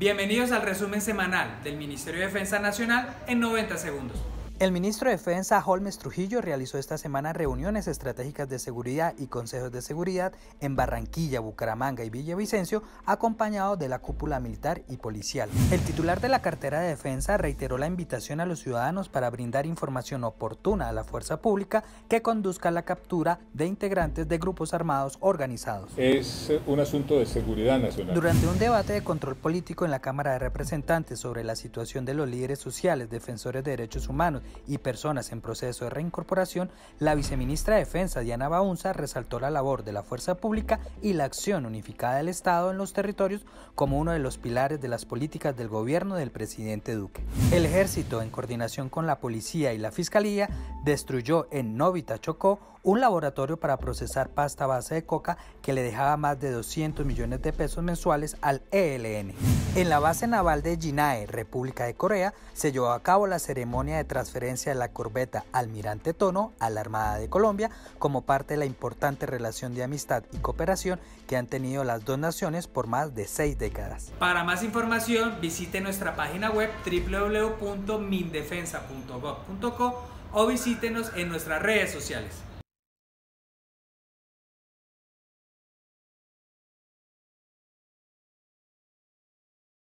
Bienvenidos al resumen semanal del Ministerio de Defensa Nacional en 90 segundos. El ministro de Defensa, Holmes Trujillo, realizó esta semana reuniones estratégicas de seguridad y consejos de seguridad en Barranquilla, Bucaramanga y Villavicencio, acompañado de la cúpula militar y policial. El titular de la cartera de defensa reiteró la invitación a los ciudadanos para brindar información oportuna a la fuerza pública que conduzca a la captura de integrantes de grupos armados organizados. Es un asunto de seguridad nacional. Durante un debate de control político en la Cámara de Representantes sobre la situación de los líderes sociales, defensores de derechos humanos y personas en proceso de reincorporación, la viceministra de Defensa, Diana Baunza, resaltó la labor de la fuerza pública y la acción unificada del Estado en los territorios como uno de los pilares de las políticas del gobierno del presidente Duque. El Ejército, en coordinación con la Policía y la Fiscalía, destruyó en Novita, Chocó, un laboratorio para procesar pasta base de coca que le dejaba más de 200 millones de pesos mensuales al ELN. En la base naval de Jinae, República de Corea, se llevó a cabo la ceremonia de transferencia de la corbeta Almirante Tono a la Armada de Colombia como parte de la importante relación de amistad y cooperación que han tenido las dos naciones por más de 6 décadas. Para más información, visite nuestra página web www.mindefensa.gov.co o visítenos en nuestras redes sociales.